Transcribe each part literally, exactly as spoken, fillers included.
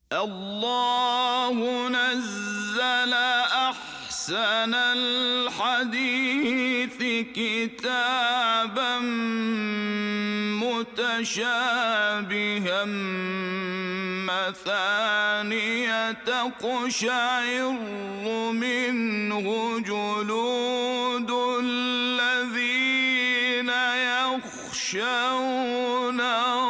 الله نزل أحسن الحديث كتابا متشابها مثانية تقشعر منه جلود الذين يخشون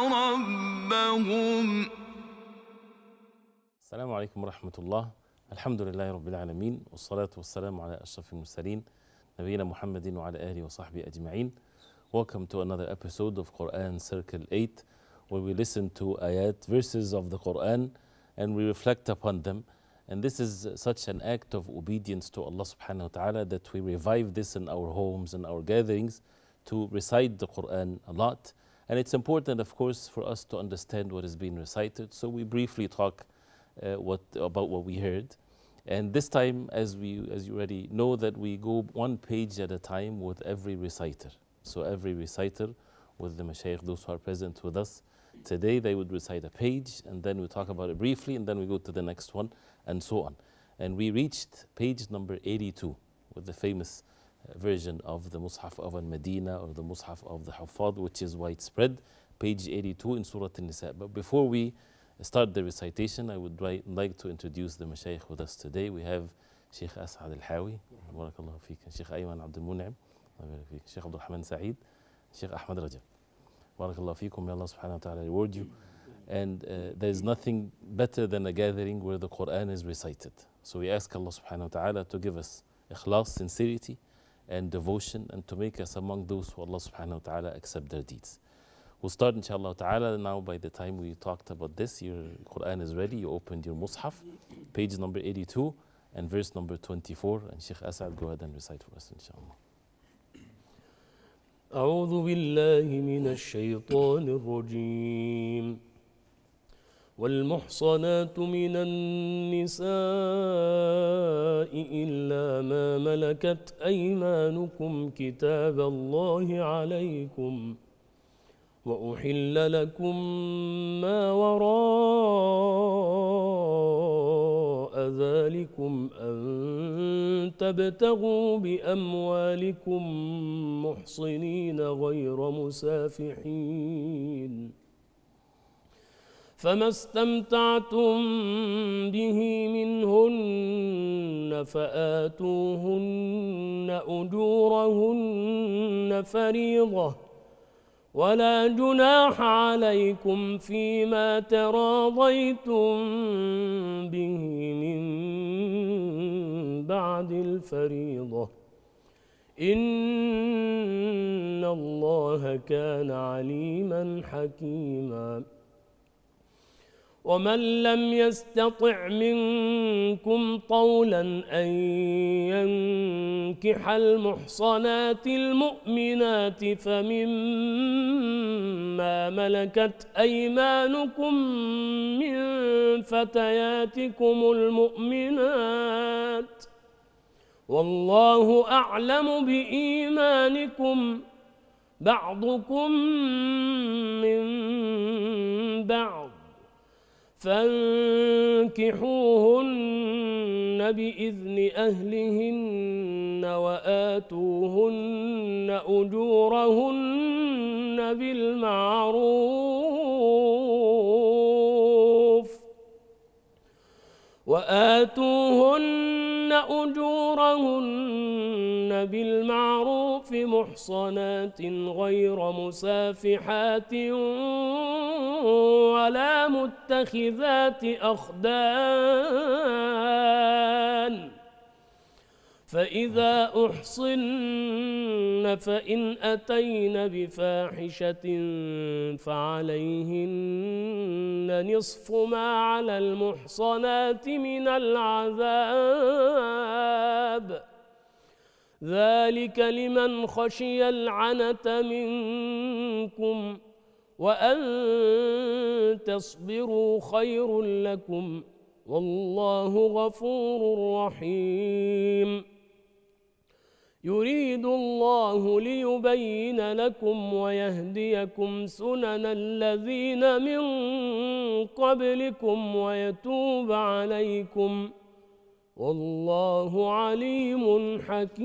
ربهم. السلام عليكم ورحمة الله. الحمد لله رب العالمين، والصلاة والسلام على أشرف المرسلين نبينا محمد وعلى آله وصحبه أجمعين. Welcome to another episode of Quran Circle eight, where we listen to ayat, verses of the Quran, and we reflect upon them. And this is such an act of obedience to Allah subhanahu wa ta'ala that we revive this in our homes and our gatherings to recite the Quran a lot. And it's important, of course, for us to understand what is being recited. So we briefly talk Uh, what about what we heard, and this time, as we as you already know, that we go one page at a time with every reciter. So every reciter with the mashayikh, those who are present with us today, they would recite a page, and then we talk about it briefly, and then we go to the next one, and so on. And we reached page number eighty-two with the famous uh, version of the Mus'haf of Al-Madinah, or the Mus'haf of the Huffaz, which is widespread, page eighty-two in Surah An-Nisa. But before we start the recitation, I would like to introduce the mashayikh with us today. We have Sheikh As'ad Al-Hawi, barakallahu feek, Sheikh Ayman Abdul Mun'im, Sheikh Abdul Rahman Sa'id, Sheikh Ahmad Rajab. Barakallahu feekum, may Allah subhanahu wa ta'ala reward you. And uh, there is nothing better than a gathering where the Quran is recited. So we ask Allah subhanahu wa ta'ala to give us ikhlas, sincerity, and devotion, and to make us among those who Allah subhanahu wa ta'ala accept their deeds. We'll start inshallah ta'ala now. By the time we talked about this, your Quran is ready. You opened your Mus'haf, page number eighty-two and verse number twenty-four. And Sheikh As'ad, go ahead and recite for us inshallah. أعوذ بالله من الشيطان الرجيم. والمحصنات من النساء إلا ما ملكت أيمانكم كتاب الله عليكم وأحل لكم ما وراء ذلكم أن تبتغوا بأموالكم محصنين غير مسافحين فما استمتعتم به منهن فآتوهن أجورهن فريضة ولا جناح عليكم فيما تراضيتم به من بعد الفريضة إن الله كان عليما حكيما. ومن لم يستطع منكم طولا أن ينكح المحصنات المؤمنات فمما ملكت أيمانكم من فتياتكم المؤمنات والله أعلم بإيمانكم بعضكم من بعض فانكحوهن بإذن أهلهن وآتوهن أجورهن بالمعروف وآتوهن أجورهن بالمعروف محصنات غير مسافحات ولا متخذات أخدان فإذا أحصن فإن أتين بفاحشة فعليهن نصف ما على المحصنات من العذاب ذلك لمن خشي العنة منكم وأن تصبروا خير لكم والله غفور رحيم. يريد الله ليبين لكم ويهديكم سنن الذين من قبلكم ويتوب عليكم والله عليم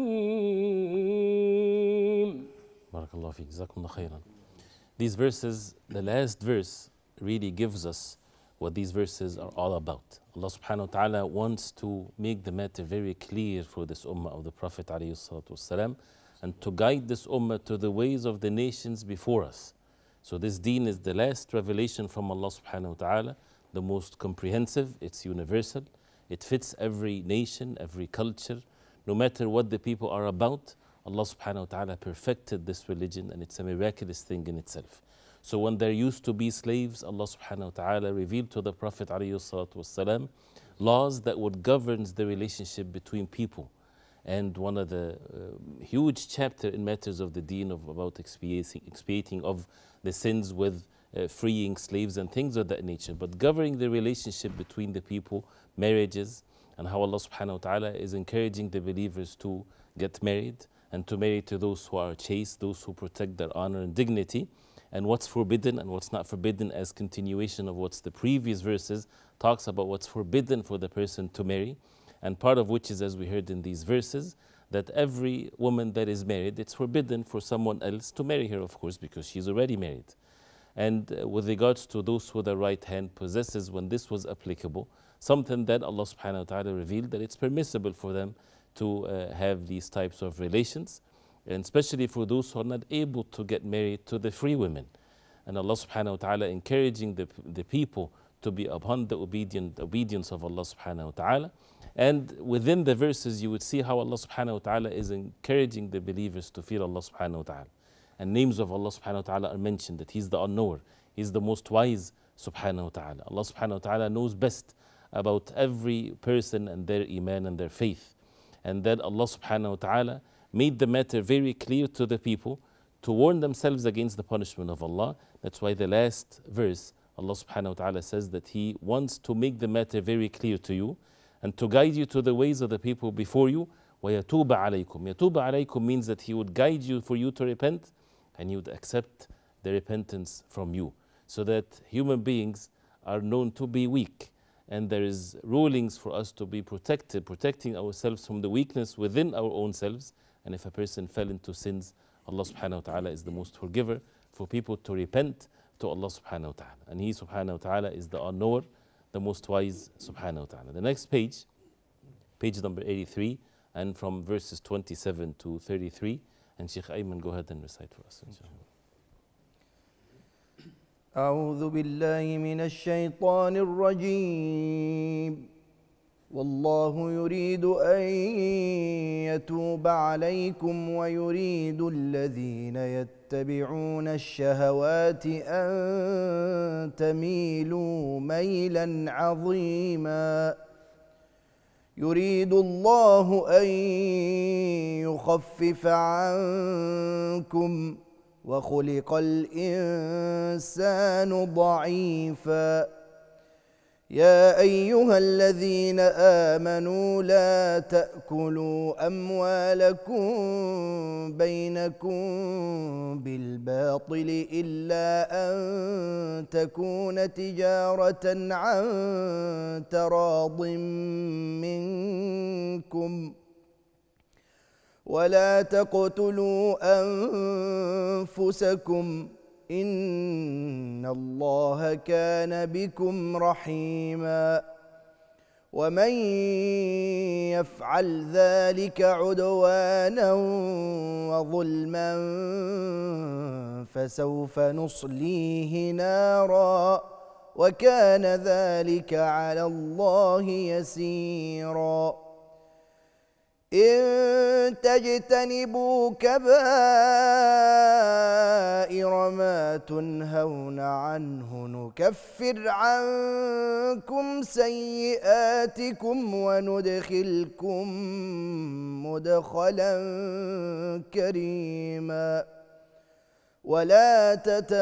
حكيم. Barakallahu feek. Jazakumullah khairan. These verses, the last verse really gives us what these verses are all about. Allah subhanahu wa ta'ala wants to make the matter very clear for this ummah of the Prophet alayhi salatu wasalam, and to guide this ummah to the ways of the nations before us. So this deen is the last revelation from Allah subhanahu wa ta'ala, the most comprehensive, it's universal, it fits every nation, every culture, no matter what the people are about. Allah subhanahu wa ta'ala perfected this religion, and it's a miraculous thing in itself. So when there used to be slaves, Allah subhanahu wa ta'ala revealed to the Prophet alayhi salatu wasalam laws that would govern the relationship between people. And one of the uh, huge chapter in matters of the deen of about expiating, expiating of the sins with uh, freeing slaves and things of that nature, but governing the relationship between the people, marriages, and how Allah subhanahu wa ta'ala is encouraging the believers to get married and to marry to those who are chaste, those who protect their honor and dignity, and what's forbidden and what's not forbidden, as continuation of what's the previous verses talks about what's forbidden for the person to marry. And part of which is, as we heard in these verses, that every woman that is married, it's forbidden for someone else to marry her, of course, because she's already married. And uh, with regards to those who the right hand possesses, when this was applicable, something that Allah subhanahu wa ta'ala revealed that it's permissible for them to uh, have these types of relations, and especially for those who are not able to get married to the free women. And Allah subhanahu wa ta'ala encouraging the, the people to be upon the obedient, obedience of Allah subhanahu wa ta'ala. And within the verses you would see how Allah subhanahu wa ta'ala is encouraging the believers to fear Allah subhanahu wa ta'ala. And names of Allah subhanahu wa ta'ala are mentioned, that He's the unknower, He's the most wise subhanahu wa ta'ala. Allah subhanahu wa ta'ala knows best about every person and their iman and their faith. And that Allah subhanahu wa ta'ala made the matter very clear to the people to warn themselves against the punishment of Allah. That's why the last verse, Allah subhanahu wa ta'ala says that He wants to make the matter very clear to you and to guide you to the ways of the people before you. وَيَتُوبَ عَلَيْكُمْ. يَتُوبَ عَلَيْكُمْ means that He would guide you for you to repent, and He would accept the repentance from you. So that human beings are known to be weak, and there is rulings for us to be protected, protecting ourselves from the weakness within our own selves. And if a person fell into sins, Allah subhanahu wa ta'ala is the most forgiver for people to repent to Allah subhanahu wa ta'ala. And He subhanahu wa ta'ala is the unknower, the most wise subhanahu wa ta'ala. The next page, page number eighty-three, and from verses twenty-seven to thirty-three. And Sheikh Ayman, go ahead and recite for us, inshallah. أعوذ بالله من الشيطان الرجيم والله يريد أن يتوب عليكم ويريد الذين يتبعون الشهوات أن تميلوا ميلا عظيما يريد الله أن يخفف عنكم وخلق الإنسان ضعيفا يا أيها الذين آمنوا لا تأكلوا أموالكم بينكم بالباطل إلا أن تكون تجارة عن تراض منكم ولا تقتلوا أنفسكم إن الله كان بكم رحيما ومن يفعل ذلك عدوانا وظلما فسوف نصليه نارا وكان ذلك على الله يسيرا إن تجتنبوا كبائر ما تنهون عنه نكفر عنكم سيئاتكم وندخلكم مدخلا كريما ولا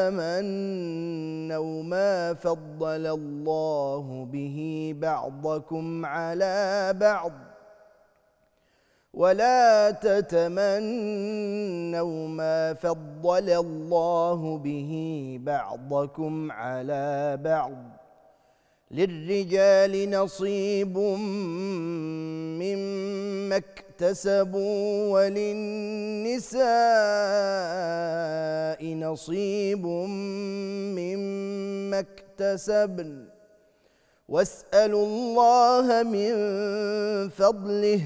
تتمنوا ما فضل الله به بعضكم على بعض ولا تتمنوا ما فضل الله به بعضكم على بعض للرجال نصيب مما اكتسبوا وللنساء نصيب مما اكتسبن واسألوا الله من فضله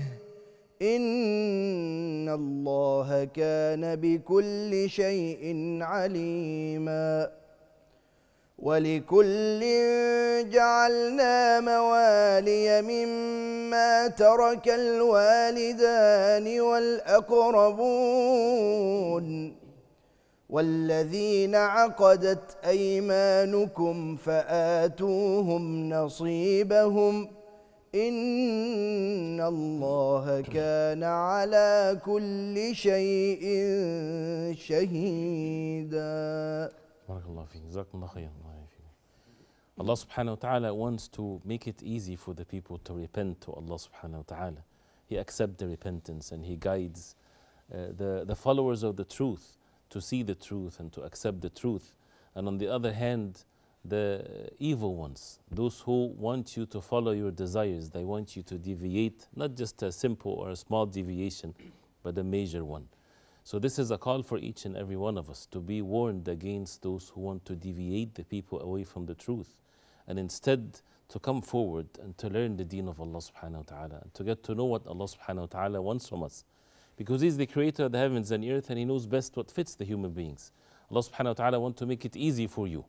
إن الله كان بكل شيء عليما ولكل جعلنا موالي مما ترك الوالدان والأقربون والذين عقدت أيمانكم فآتوهم نصيبهم إن الله كان على كل شيء شهيدا. Barakallahu feek. Jazakumullah khayran. Allah subhanahu wa ta'ala wants to make it easy for the people to repent to Allah subhanahu wa ta'ala. He accepts the repentance and He guides uh, the, the followers of the truth to see the truth and to accept the truth. And on the other hand, the evil ones, those who want you to follow your desires, they want you to deviate, not just a simple or a small deviation, but a major one. So this is a call for each and every one of us to be warned against those who want to deviate the people away from the truth, and instead to come forward and to learn the deen of Allah subhanahu wa ta'ala, and to get to know what Allah subhanahu wa ta'ala wants from us. Because He's the creator of the heavens and earth, and He knows best what fits the human beings. Allah subhanahu wa ta'ala wants to make it easy for you.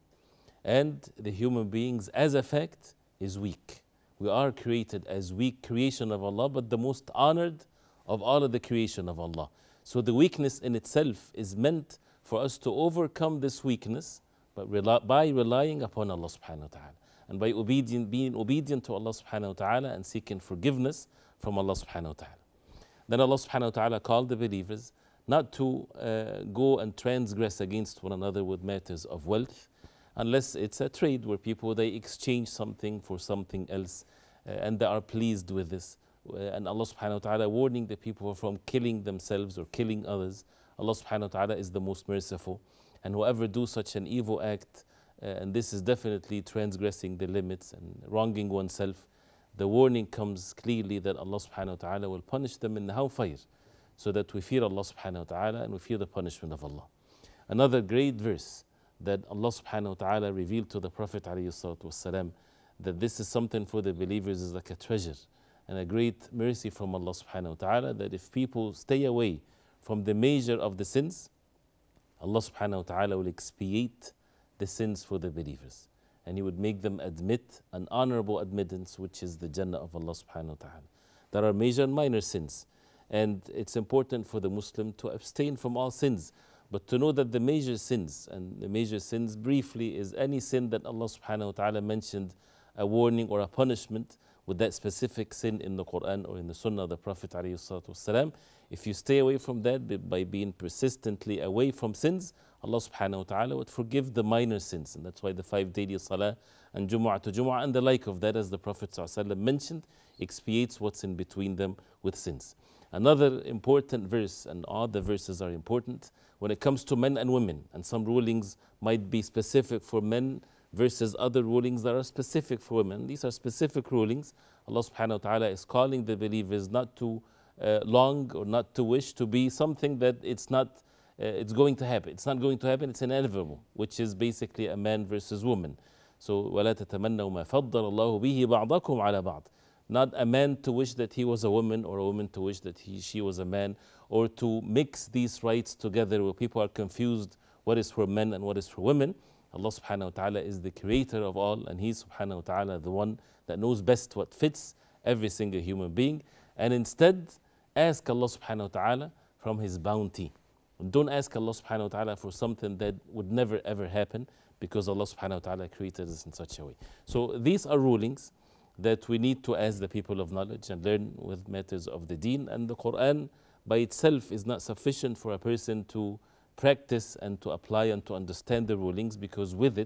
And the human beings, as a fact, is weak. We are created as weak creation of Allah, but the most honored of all of the creation of Allah. So the weakness in itself is meant for us to overcome this weakness but rely, by relying upon Allah subhanahu wa ta'ala. And by obedient, being obedient to Allah subhanahu wa ta'ala and seeking forgiveness from Allah subhanahu wa ta'ala. Then Allah subhanahu wa ta'ala called the believers not to uh, go and transgress against one another with matters of wealth, unless it's a trade where people, they exchange something for something else uh, and they are pleased with this. Uh, and Allah subhanahu wa ta'ala warning the people from killing themselves or killing others. Allah subhanahu wa ta'ala is the most merciful. And whoever do such an evil act, uh, and this is definitely transgressing the limits and wronging oneself, the warning comes clearly that Allah subhanahu wa ta'ala will punish them in the hellfire, so that we fear Allah subhanahu wa ta'ala and we fear the punishment of Allah. Another great verse that Allah subhanahu wa ta'ala revealed to the Prophet alayhi salatu wasalam, that this is something for the believers is like a treasure and a great mercy from Allah subhanahu wa ta'ala, that if people stay away from the major of the sins, Allah subhanahu wa ta'ala will expiate the sins for the believers. And He would make them admit an honorable admittance, which is the Jannah of Allah subhanahu wa ta'ala. There are major and minor sins. And it's important for the Muslim to abstain from all sins, but to know that the major sins, and the major sins briefly is any sin that Allah subhanahu wa ta'ala mentioned a warning or a punishment with that specific sin in the Quran or in the Sunnah of the Prophet alayhi salatu wasalam. If you stay away from that by being persistently away from sins, Allah subhanahu wa ta'ala would forgive the minor sins. And that's why the five daily salah and Jumu'ah to Jumu'ah and the like of that, as the Prophet sallallahu alaihi wasallam mentioned, expiates what's in between them with sins. Another important verse, and all the verses are important, when it comes to men and women, and some rulings might be specific for men versus other rulings that are specific for women. These are specific rulings. Allah subhanahu wa ta'ala is calling the believers not to uh, long or not to wish to be something that it's not, uh, it's going to happen. It's not going to happen, it's inevitable, which is basically a man versus woman. So, وَلَا تَتَمَنَّوْا مَا فَضَّلَ اللَّهُ بِهِ بَعْضَكُمْ عَلَى بَعْضٍ. Not a man to wish that he was a woman, or a woman to wish that he, she was a man, or to mix these rights together where people are confused what is for men and what is for women. Allah subhanahu wa ta'ala is the creator of all, and He subhanahu wa ta'ala the one that knows best what fits every single human being. And instead, ask Allah subhanahu wa ta'ala from His bounty. Don't ask Allah subhanahu wa ta'ala for something that would never ever happen, because Allah subhanahu wa ta'ala created us in such a way. So these are rulings that we need to ask the people of knowledge and learn with matters of the deen. And the Quran by itself is not sufficient for a person to practice and to apply and to understand the rulings, because with it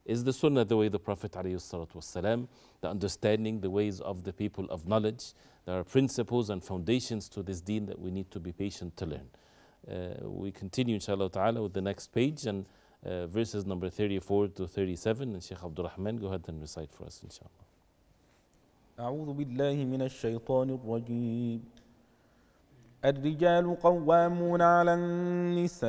Is the sunnah the way the Prophet ﷺ, the understanding, the ways of the people of knowledge? There are principles and foundations to this deen that we need to be patient to learn. Uh, we continue inshallah ta'ala with the next page and uh, verses number thirty-four to thirty-seven, and Shaykh Abdul Rahman, go ahead and recite for us inshallah. أعوذ بالله من الشيطان الرجيم. الرجال قوامون على النساء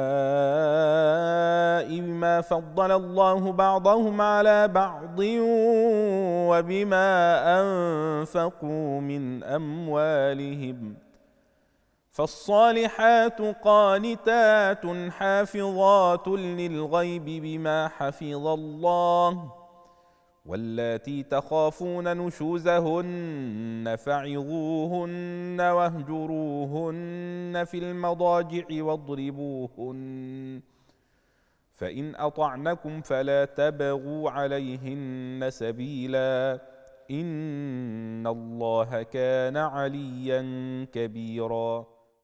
بما فضل الله بعضهم على بعض وبما أنفقوا من أموالهم. فالصالحات قانتات حافظات للغيب بما حفظ الله. واللاتي تخافون نشوزهن فعظوهن واهجروهن في المضاجع واضربوهن. فإن أطعنكم فلا تبغوا عليهن سبيلا إن الله كان عليا كبيرا.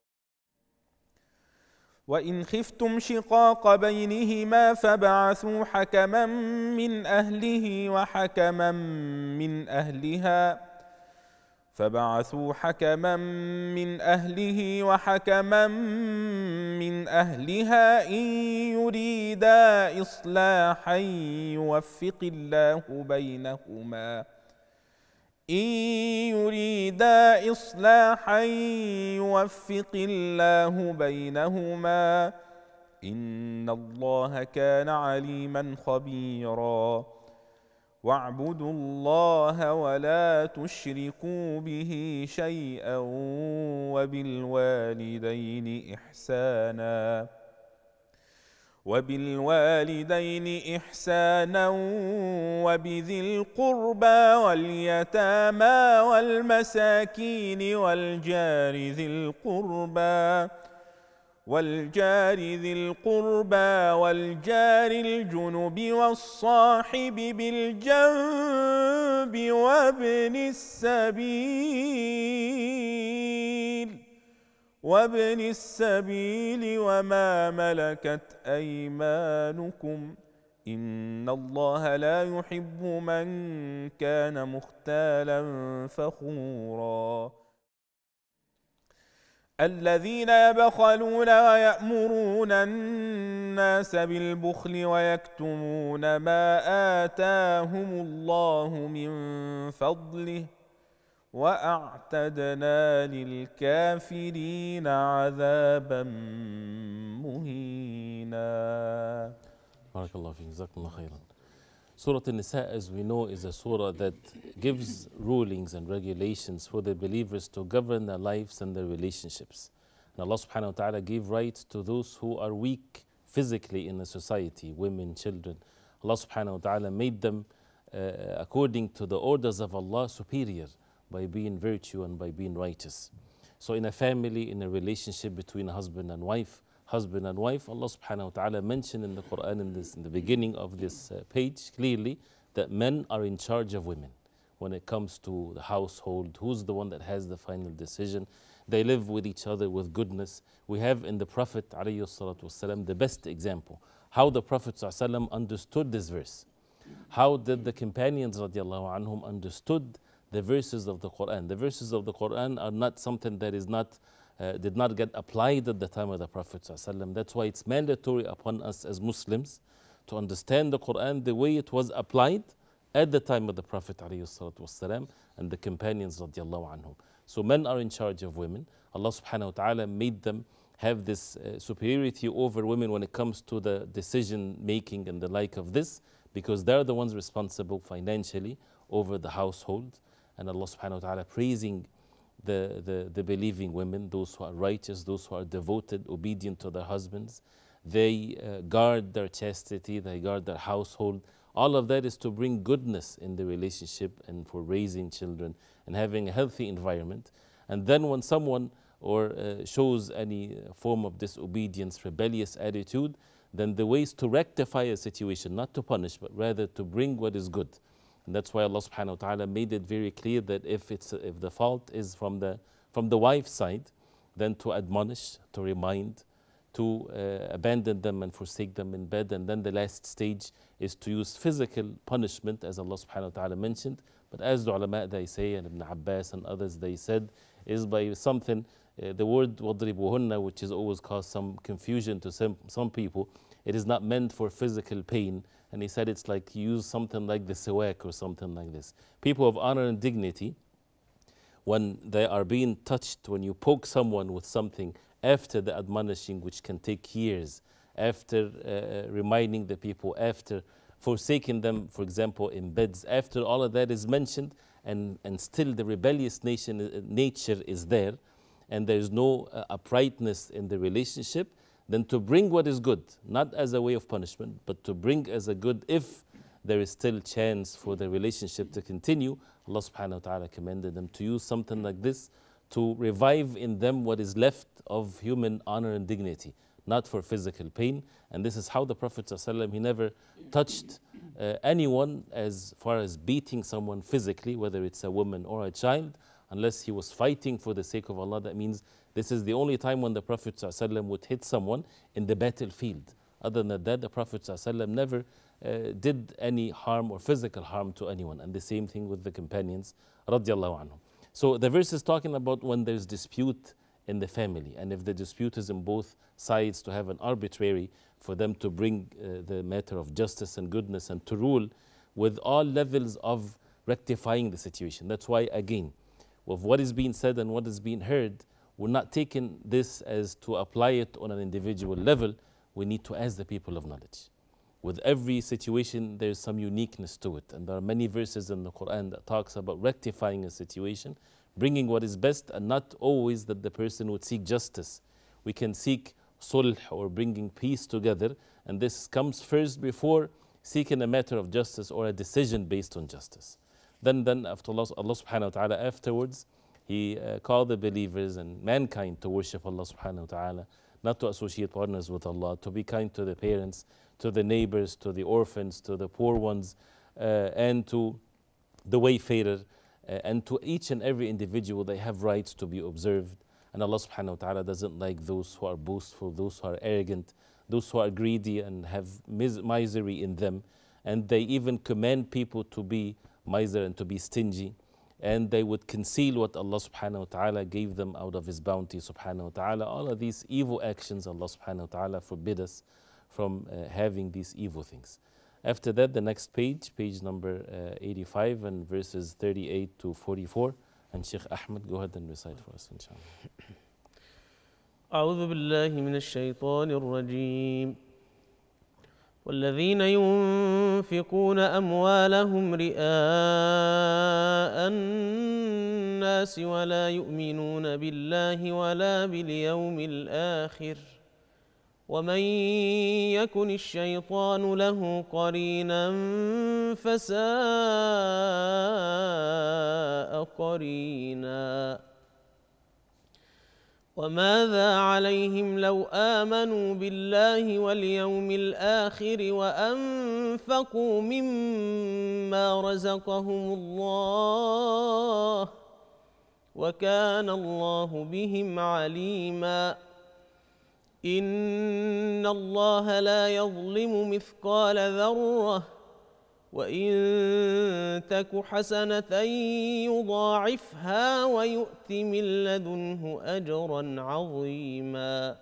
وإن خفتم شقاق بينهما فابعثوا حكما من أهله وحكما من أهلها فابعثوا حكما من أهله وحكما من أهلها إن يريدا إصلاحا يوفق الله بينهما إن يريدا إصلاحا يوفق الله بينهما إن الله كان عليما خبيرا. واعبدوا الله ولا تشركوا به شيئا وبالوالدين إحسانا وبالوالدين إحسانا وبذي القربى واليتامى والمساكين والجار ذي القربى والجار ذي القربى والجار الجنب والصاحب بالجنب وابن السبيل وابن السبيل وما ملكت أيمانكم إن الله لا يحب من كان مختالا فخورا. الذين يبخلون ويأمرون الناس بالبخل ويكتمون ما آتاهم الله من فضله وأعتدنا للكافرين عذابا مهينا. Barakallahu feek, Jazakumullah khairan. Surah An-Nisa, as we know, is a surah that gives rulings and regulations for the believers to govern their lives and their relationships. And Allah subhanahu wa ta'ala gave rights to those who are weak physically in a society, women, children. Allah subhanahu wa ta'ala made them, uh, according to the orders of Allah, superior by being virtue and by being righteous. So in a family, in a relationship between husband and wife, husband and wife, Allah subhanahu wa ta'ala mentioned in the Quran in, this, in the beginning of this uh, page clearly that men are in charge of women when it comes to the household. Who's the one that has the final decision? They live with each other with goodness. We have in the Prophet alayhi salatu wasalam, the best example, how the Prophet ﷺ understood this verse. How did the companions radiallahu anhum understood the verses of the Quran? The verses of the Quran are not something that is not Uh, did not get applied at the time of the Prophet ﷺ. That's why it's mandatory upon us as Muslims to understand the Quran the way it was applied at the time of the Prophet ﷺ and the companions radiallahu anhum. So men are in charge of women. Allah subhanahu wa ta'ala made them have this uh, superiority over women when it comes to the decision making and the like of this, because they're the ones responsible financially over the household. And Allah subhanahu wa ta'ala praising The, the, the believing women, those who are righteous, those who are devoted, obedient to their husbands. They uh, guard their chastity, they guard their household. All of that is to bring goodness in the relationship and for raising children and having a healthy environment. And then when someone or uh, shows any form of disobedience, rebellious attitude, then the way is to rectify a situation, not to punish, but rather to bring what is good. And that's why Allah subhanahu wa ta'ala made it very clear that if it's if the fault is from the from the wife's side, then to admonish, to remind, to uh, abandon them and forsake them in bed. And then the last stage is to use physical punishment, as Allah subhanahu wa ta'ala mentioned. But as the ulama, they say, and Ibn Abbas and others, they said, is by something, uh, the word وَضْرِبُهُنَّ, which has always caused some confusion to some, some people. It is not meant for physical pain. And he said it's like you use something like the siwak or something like this. People of honor and dignity, when they are being touched, when you poke someone with something after the admonishing, which can take years, after uh, reminding the people, after forsaking them, for example, in beds, after all of that is mentioned, and, and still the rebellious nation, uh, nature is there, and there is no uh, uprightness in the relationship, then to bring what is good, not as a way of punishment, but to bring as a good, if there is still chance for the relationship to continue, Allah subhanahu wa ta'ala commanded them to use something like this to revive in them what is left of human honor and dignity, not for physical pain. And this is how the Prophet ﷺ, he never touched uh, anyone as far as beating someone physically, whether it's a woman or a child, unless he was fighting for the sake of Allah. That means this is the only time when the Prophet ﷺ would hit someone in the battlefield. Other than that, the Prophet ﷺ never uh, did any harm or physical harm to anyone. And the same thing with the companions, radiallahu anhum. So the verse is talking about when there's dispute in the family, and if the dispute is in both sides, to have an arbitrary, for them to bring uh, the matter of justice and goodness and to rule with all levels of rectifying the situation. That's why, again, with what is being said and what is being heard, we're not taking this as to apply it on an individual level. We need to ask the people of knowledge. With every situation, there's some uniqueness to it. And there are many verses in the Quran that talks about rectifying a situation, bringing what is best, and not always that the person would seek justice. We can seek sulh, or bringing peace together, and this comes first before seeking a matter of justice or a decision based on justice. Then, then after Allah, Allah subhanahu wa ta'ala, afterwards, He uh, called the believers and mankind to worship Allah subhanahu wa ta'ala, not to associate partners with Allah, to be kind to the parents, to the neighbors, to the orphans, to the poor ones, uh, and to the wayfarer, uh, and to each and every individual. They have rights to be observed. And Allah subhanahu wa ta'ala doesn't like those who are boastful, those who are arrogant, those who are greedy and have mis misery in them. And they even command people to be miser and to be stingy. And they would conceal what Allah subhanahu wa ta'ala gave them out of His bounty subhanahu wa ta'ala. All of these evil actions, Allah subhanahu wa ta'ala forbid us from uh, having these evil things. After that, the next page, page number uh, eighty-five, and verses thirty-eight to forty-four. And Sheikh Ahmed, go ahead and recite for us, inshallah. أعوذ بالله من الشيطان الرجيم والذين ينفقون أموالهم رئاء الناس ولا يؤمنون بالله ولا باليوم الآخر ومن يكن الشيطان له قرينا فساء قرينا وماذا عليهم لو آمنوا بالله واليوم الآخر وأنفقوا مما رزقهم الله وكان الله بهم عليما إن الله لا يظلم مثقال ذرة وإن تك حسنة يضاعفها ويؤت من لدنه أجرا عظيما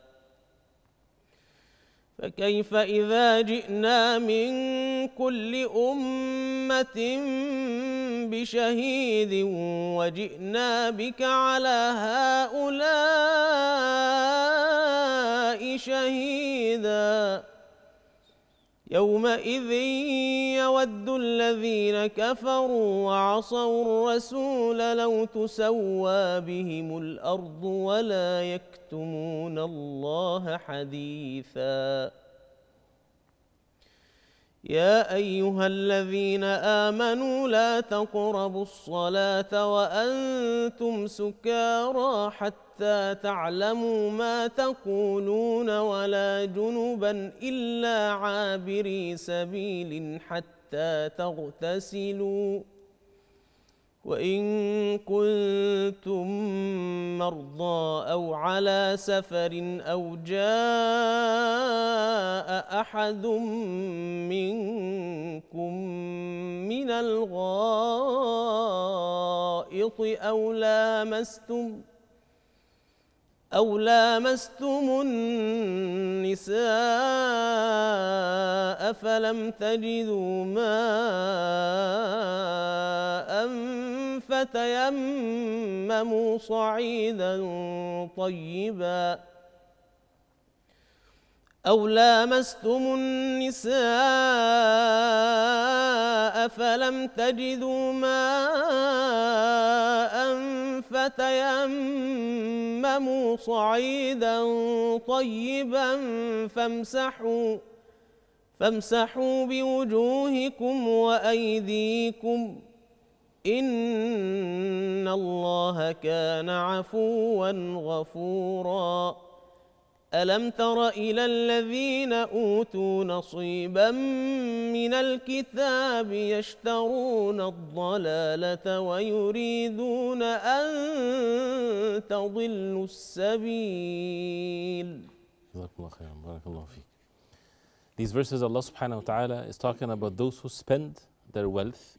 فكيف إذا جئنا من كل أمة بشهيد وجئنا بك على هؤلاء شهيدا يومئذ يود الذين كفروا وعصوا الرسول لو تسوى بهم الأرض ولا يكتمون الله حديثا يا أيها الذين آمنوا لا تقربوا الصلاة وأنتم سكارى حتى تعلموا ما تقولون ولا جنبا إلا عابري سبيل حتى تغتسلوا وإن كنتم مرضى أو على سفر أو جاء أحد منكم من الغائط أو لامستم أو لامستم النساء فلم تجدوا ماء فتيمموا صعيدا طيبا أو لامستم النساء فلم تجدوا ماء فتيمموا صعيدا طيبا فامسحوا فامسحوا بوجوهكم وأيديكم إن الله كان عفوا غفورا ألم تر إلى الذين أوتوا نصيبا من الكتاب يشترون الضلالة ويريدون أن تضلوا السبيل. These verses, Allah subhanahu wa ta'ala is talking about those who spend their wealth.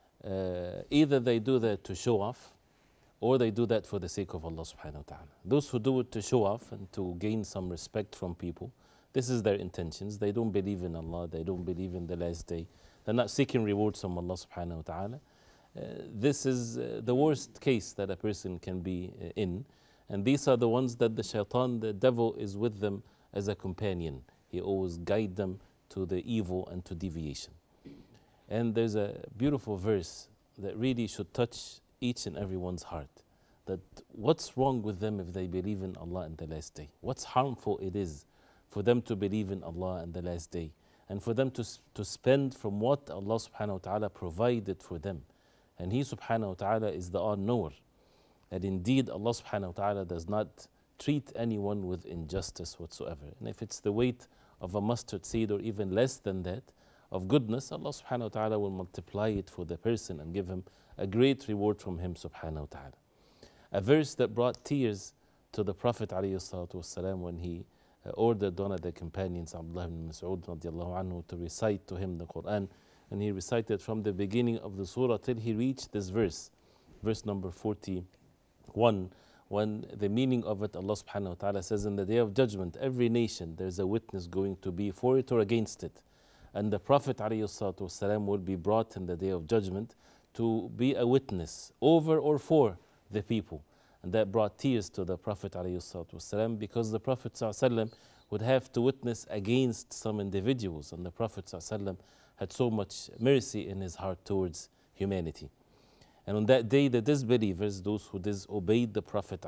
Uh, either they do that to show off, or they do that for the sake of Allah subhanahu wa ta'ala. Those who do it to show off and to gain some respect from people, this is their intentions. They don't believe in Allah, they don't believe in the last day. They're not seeking rewards from Allah subhanahu wa ta'ala. Uh, this is uh, the worst case that a person can be uh, in. And these are the ones that the shaitan, the devil, is with them as a companion. He always guides them to the evil and to deviation. And there's a beautiful verse that really should touch each and everyone's heart, that what's wrong with them if they believe in Allah and the last day? What's harmful it is for them to believe in Allah and the last day, and for them to, to spend from what Allah subhanahu wa ta'ala provided for them. And He subhanahu wa ta'ala is the all-knower. And indeed Allah subhanahu wa ta'ala does not treat anyone with injustice whatsoever. And if it's the weight of a mustard seed or even less than that of goodness, Allah subhanahu wa ta'ala will multiply it for the person and give him a great reward from Him subhanahu wa ta'ala. A verse that brought tears to the Prophet alayhi salatu wasalam when he uh, ordered one of the companions, Abdullah ibn Mas'ud radiallahu anhu, to recite to him the Quran. And he recited from the beginning of the surah till he reached this verse, verse number forty-one, when the meaning of it, Allah subhanahu wa ta'ala says, in the day of judgment, every nation, there's a witness going to be for it or against it. And the Prophet alayhi salatu wasalam will be brought in the day of judgment to be a witness over or for the people. And that brought tears to the Prophet ﷺ, because the Prophet ﷺ would have to witness against some individuals, and the Prophet ﷺ had so much mercy in his heart towards humanity. And on that day, the disbelievers, those who disobeyed the Prophet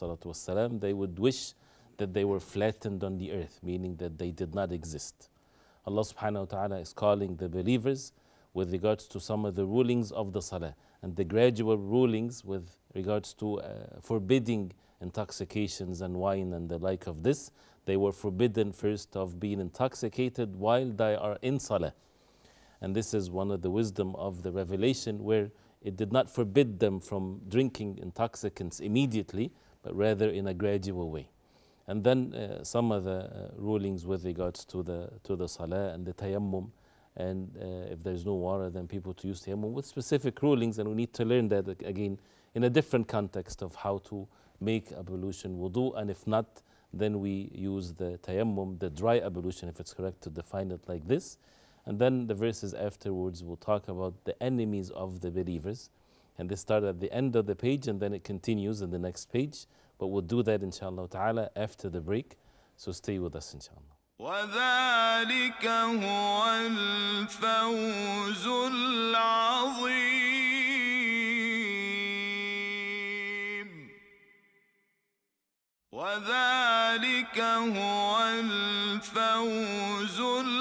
ﷺ, they would wish that they were flattened on the earth, meaning that they did not exist. Allah subhanahu wa ta'ala is calling the believers with regards to some of the rulings of the salah and the gradual rulings with regards to uh, forbidding intoxications and wine and the like of this. They were forbidden first of being intoxicated while they are in salah. And this is one of the wisdom of the revelation, where it did not forbid them from drinking intoxicants immediately, but rather in a gradual way. And then uh, some of the uh, rulings with regards to the, to the salah and the tayammum. And uh, if there's no water, then people to use tayammum with specific rulings, and we need to learn that again in a different context of how to make ablution wudu, and if not, then we use the tayammum, the dry ablution, if it's correct to define it like this. And then the verses afterwards will talk about the enemies of the believers, and they start at the end of the page and then it continues in the next page, but we'll do that inshallah ta'ala after the break, so stay with us inshallah. وذلك هو الفوز العظيم وذلك هو الفوز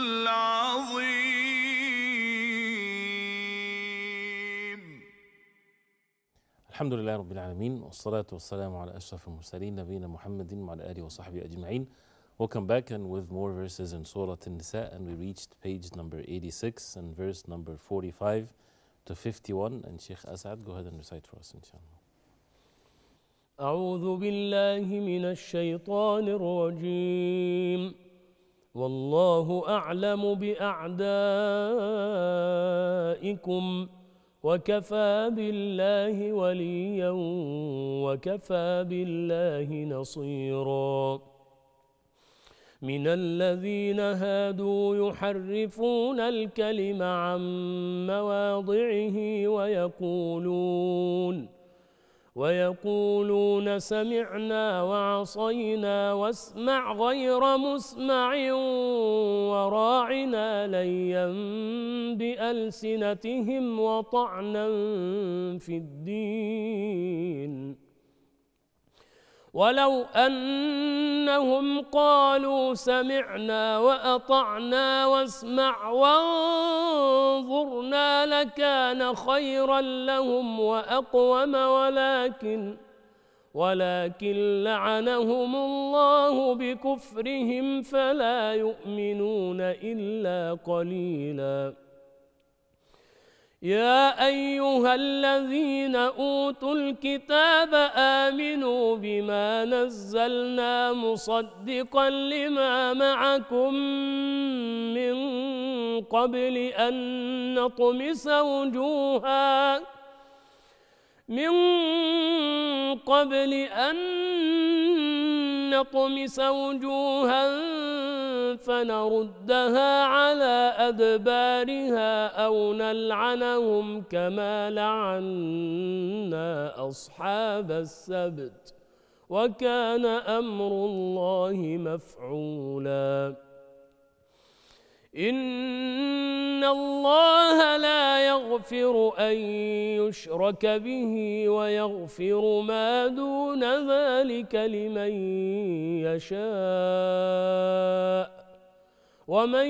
العظيم. الحمد لله رب العالمين والصلاة والسلام على أشرف المرسلين نبينا محمد وعلى آله وصحبه أجمعين. Welcome back, and with more verses in Surah An-Nisa, and we reached page number eighty-six and verse number forty-five to fifty-one, and Sheikh Asad, go ahead and recite for us, inshallah. أعوذ بالله من الشيطان الرجيم والله أعلم بأعدائكم وكفى بالله وليا وكفى بالله نصيرا من الذين هادوا يحرفون الكلم عن مواضعه ويقولون ويقولون سمعنا وعصينا واسمع غير مسمع وراعنا ليا بألسنتهم وطعنا في الدين ولو أنهم قالوا سمعنا وأطعنا واسمع وانظرنا لكان خيرا لهم وأقوم ولكن ولكن لعنهم الله بكفرهم فلا يؤمنون إلا قليلا يا أيها الذين أوتوا الكتاب آمنوا بما نزلنا مصدقا لما معكم من قبل أن نطمس وجوها من قبل أن نطمس وجوها فنردها على أدبارها أو نلعنهم كما لعنا أصحاب السبت وكان أمر الله مفعولا إن الله لا يغفر أن يشرك به ويغفر ما دون ذلك لمن يشاء ومن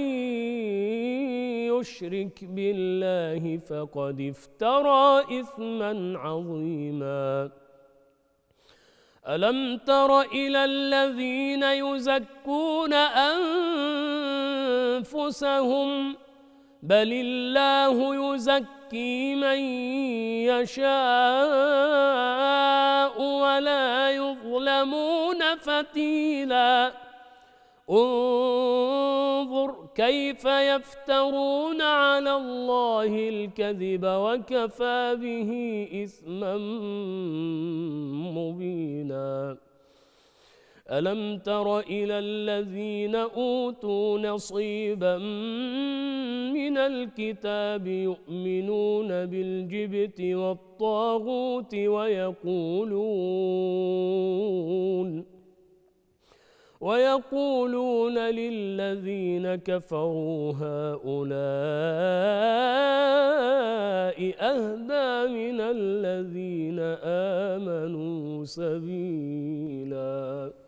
يشرك بالله فقد افترى إثما عظيما ألم تر إلى الذين يزكون أنفسهم بل الله يزكي من يشاء ولا يظلمون فتيلا انظر كيف يفترون على الله الكذب وكفى به إثما مبينا ألم تر إلى الذين أوتوا نصيبا من الكتاب يؤمنون بالجبت والطاغوت ويقولون ويقولون للذين كفروا هؤلاء أهدى من الذين آمنوا سبيلا.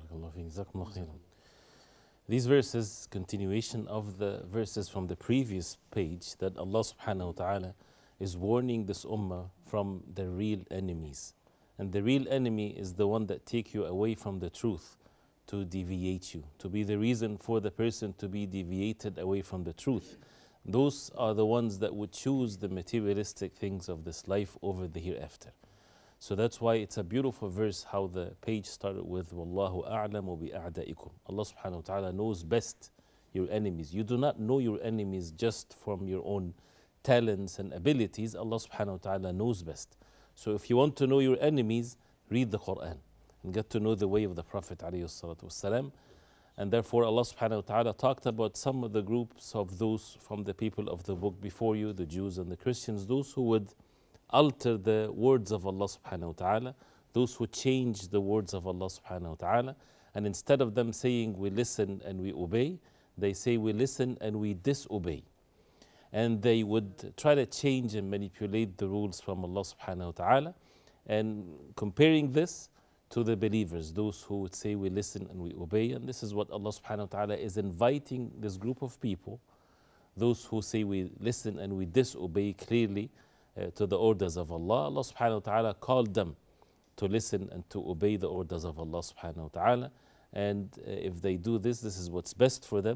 These verses, continuation of the verses from the previous page, that Allah subhanahu wa ta'ala is warning this ummah from the real enemies. And the real enemy is the one that take you away from the truth, to deviate you, to be the reason for the person to be deviated away from the truth. Those are the ones that would choose the materialistic things of this life over the hereafter. So that's why it's a beautiful verse how the page started with Wallahu a'lamu bi'a'da'ikum. Allah subhanahu wa ta'ala knows best your enemies. You do not know your enemies just from your own talents and abilities. Allah subhanahu wa ta'ala knows best. So if you want to know your enemies, read the Quran and get to know the way of the Prophet alayhi salatu wasalam. And therefore Allah subhanahu wa ta'ala talked about some of the groups of those from the people of the book before you, the Jews and the Christians, those who would alter the words of Allah subhanahu wa ta'ala, those who change the words of Allah subhanahu wa ta'ala, and instead of them saying we listen and we obey, they say we listen and we disobey. And they would try to change and manipulate the rules from Allah subhanahu wa ta'ala. And comparing this to the believers, those who would say we listen and we obey, and this is what Allah subhanahu wa ta'ala is inviting this group of people, those who say we listen and we disobey clearly uh, to the orders of Allah. Allah subhanahu wa ta'ala called them to listen and to obey the orders of Allah subhanahu wa ta'ala, and uh, if they do this, this is what's best for them.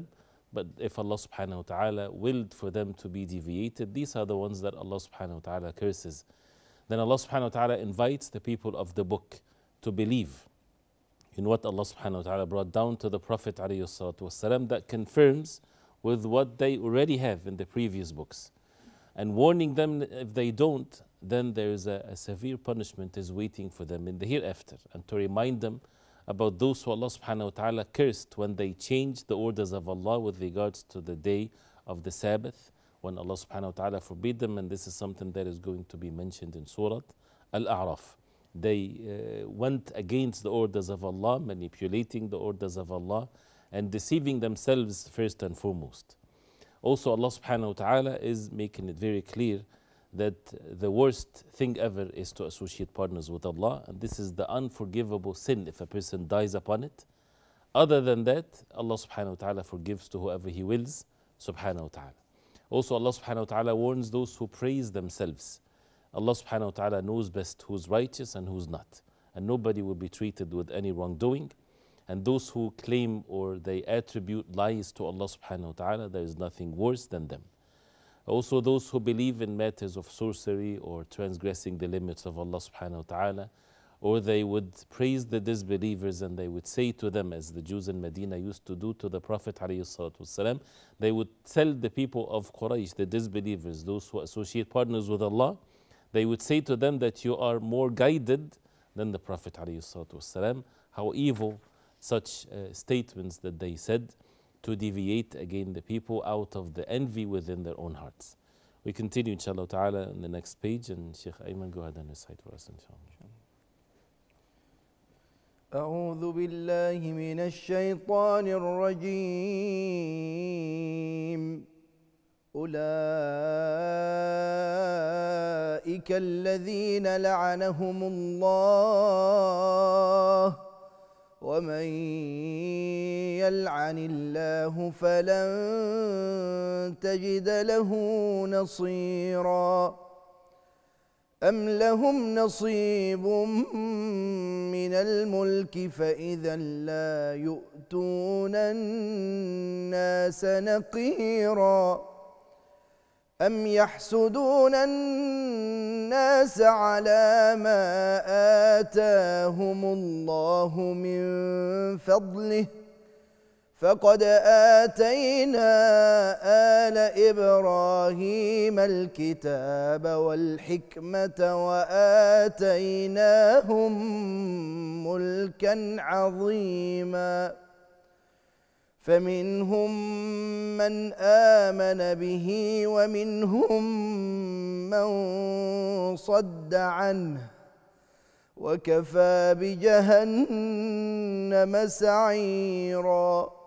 But if Allah subhanahu wa ta'ala willed for them to be deviated, these are the ones that Allah subhanahu wa ta'ala curses. Then Allah subhanahu wa ta'ala invites the people of the book to believe in what Allah subhanahu wa ta'ala brought down to the Prophet alayhi salatu wasalam, that confirms with what they already have in the previous books, and warning them if they don't, then there is a, a severe punishment is waiting for them in the hereafter, and to remind them about those who Allah subhanahu wa ta'ala cursed when they changed the orders of Allah with regards to the day of the Sabbath, when Allah subhanahu wa ta'ala forbid them. And this is something that is going to be mentioned in Surah Al-A'raf. They uh, went against the orders of Allah, manipulating the orders of Allah and deceiving themselves first and foremost. Also, Allah subhanahu wa ta'ala is making it very clear that the worst thing ever is to associate partners with Allah, and this is the unforgivable sin if a person dies upon it. Other than that, Allah subhanahu wa ta'ala forgives to whoever He wills, subhanahu wa ta'ala. Also, Allah subhanahu wa ta'ala warns those who praise themselves. Allah subhanahu wa ta'ala knows best who's righteous and who's not, and nobody will be treated with any wrongdoing. And those who claim or they attribute lies to Allah subhanahu wa ta'ala, there is nothing worse than them. Also, those who believe in matters of sorcery or transgressing the limits of Allah subhanahu wa ta'ala, or they would praise the disbelievers and they would say to them, as the Jews in Medina used to do to the Prophet alayhi salatu wasalam, they would tell the people of Quraysh, the disbelievers, those who associate partners with Allah, they would say to them that you are more guided than the Prophet alayhi salatu wasalam. How evil such uh, statements that they said, to deviate again the people out of the envy within their own hearts. We continue inshallah ta'ala on the next page, and Sheikh Ayman, go ahead and recite for us inshallah. أعوذ بالله من الشيطان الرجيم أولئك الذين لعنهم الله ومن يلعن الله فلن تجد له نصيرا أم لهم نصيب من الملك فإذا لا يؤتون الناس نقيرا أم يحسدون الناس على ما آتاهم الله من فضله فقد آتينا آل إبراهيم الكتاب والحكمة وآتيناهم ملكا عظيما فمنهم من آمن به ومنهم من صد عنه وكفى بجهنم سعيرا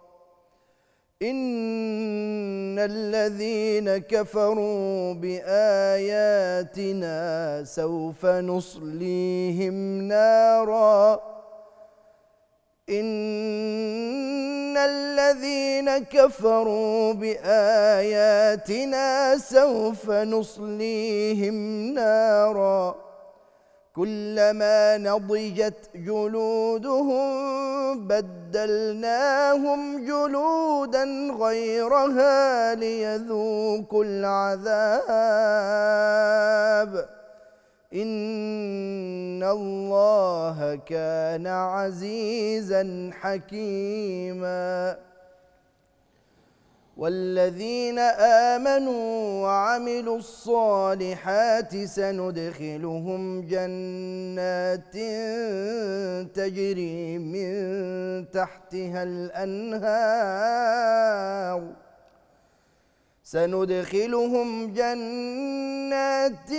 إن الذين كفروا بآياتنا سوف نصليهم نارا إن الذين كفروا بآياتنا سوف نصليهم نارا كلما نضجت جلودهم بدلناهم جلودا غيرها ليذوقوا العذاب إن الله كان عزيزا حكيما والذين آمنوا وعملوا الصالحات سندخلهم جنات تجري من تحتها الأنهار سندخلهم جنات